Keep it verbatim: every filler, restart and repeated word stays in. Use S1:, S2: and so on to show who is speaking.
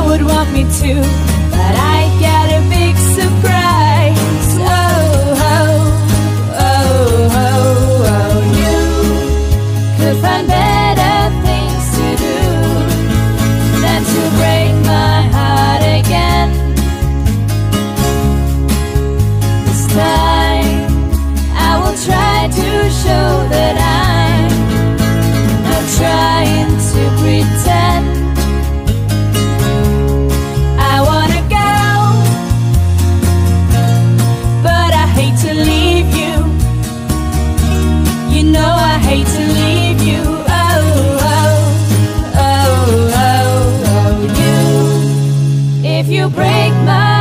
S1: would want me to, but I got a big surprise. Oh, oh, oh, oh, oh. You could find better things to do than to break my heart again. This time I will try to show that I'm not trying to pretend. I wanna go, but I hate to leave you. You know I hate to leave you. Oh, oh, oh, oh, oh, you. If you break my